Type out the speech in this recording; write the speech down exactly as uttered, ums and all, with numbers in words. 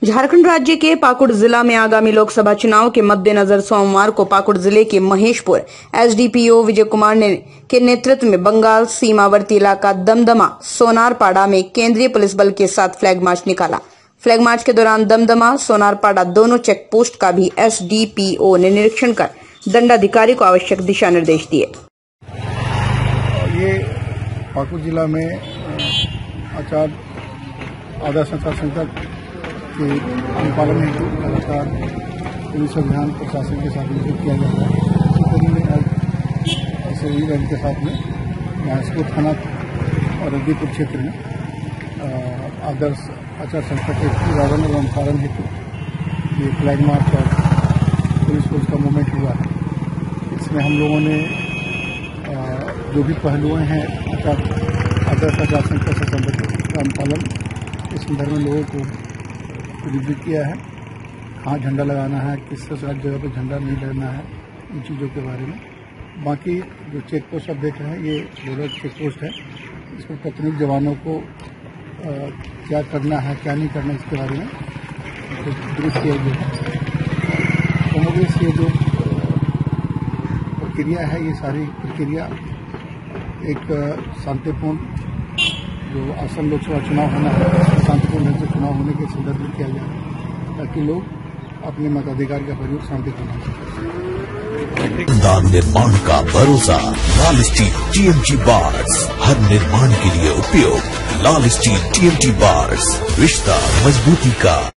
झारखंड राज्य के पाकुड़ जिला में आगामी लोकसभा चुनाव के मद्देनजर सोमवार को पाकुड़ जिले के महेशपुर एसडीपीओ विजय कुमार ने के नेतृत्व में बंगाल सीमावर्ती इलाका दमदमा सोनारपाड़ा में केंद्रीय पुलिस बल के साथ फ्लैग मार्च निकाला। फ्लैग मार्च के दौरान दमदमा सोनारपाड़ा दोनों चेक पोस्ट का भी एसडीपीओ ने निरीक्षण कर दंडाधिकारी को आवश्यक दिशा निर्देश दिए। ये पाकुड़ जिला में आचार आदर्श आचार संहिता के अनुपालन हेतु लगातार पुलिस अभियान प्रशासन के साथ मिलकर किया जा रहा है। इसी कड़ी में आज एस आई रैंक के साथ में महेशपुर थाना और रद्दीपुर क्षेत्र में आदर्श आचार संहिता के उल्लंघन एवं अनुपालन हेतु ये फ्लैग मार्च और पुलिस फोर्स का मूवमेंट हुआ है। इसमें हम लोगों ने जो भी पहलुएं हैं आचार आदर्श आचार संहिता से संबंधित अनुपालन इस संदर्भ में लोगों को रिव्यू किया है। कहाँ झंडा लगाना है, किस सारी जगह पे झंडा नहीं लगना है, इन चीज़ों के बारे में। बाकी जो चेक पोस्ट आप देख रहे हैं ये बॉर्डर चेक पोस्ट है। इसमें तकनीक जवानों को आ, क्या करना है क्या नहीं करना इसके बारे में ब्रीफ किया गया है। कांग्रेस ये जो प्रक्रिया है ये सारी प्रक्रिया एक शांतिपूर्ण जो आसन लोकसभा चुनाव होना है शांतिपूर्ण ढंग से चुनाव होने के संदर्भ में किया जाए ताकि लोग अपने मताधिकार का प्रयोग शांतिपूर्ण शानदार निर्माण का भरोसा लाल स्टील टीएमटी बार्स हर निर्माण के लिए उपयोग। लाल स्टील टीएमटी बार्स रिश्ता मजबूती का।